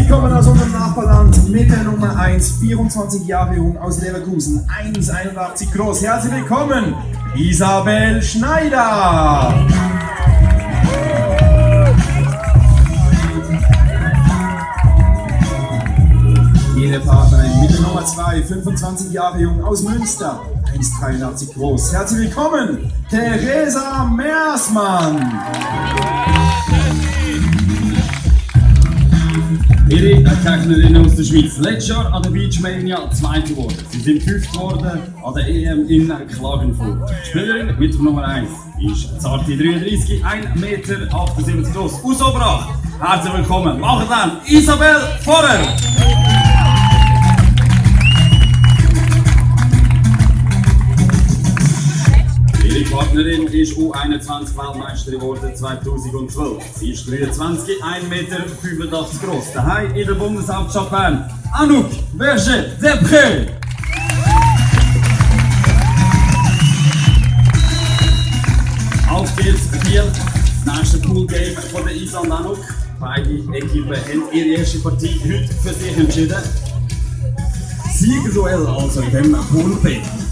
Sie kommen aus unserem Nachbarland mit der Nummer 1, 24 Jahre jung aus Leverkusen, 1,81 groß. Herzlich willkommen, Isabel Schneider. Ihre Partnerin mit der Nummer 2, 25 Jahre jung aus Münster, 1,83 groß. Herzlich willkommen, Theresa Meersmann. Ihre Technerin aus der Schweiz, letztes Jahr an der Beachmania 2. geworden. Sie sind 5. geworden an der EM in Klagenfurt. Die Spielerin mit der Nummer 1 ist zarte 33, 1,78 Meter groß. Aus Oberach. Herzlich willkommen. Machen dann Isabel Vorer. Ihre Partnerin ist U21-Weltmeisterin geworden 2012. Sie ist 23, 1,85 Meter groß. Daheim in der Bundeshauptstadt Bern. Anouk Berger-Depré. Auf geht's, Biel. Das nächste Poolgame von der Isa und Anouk. Beide Equipen haben ihre erste Partie heute für sich entschieden. Siegerduell also in dem Pool B.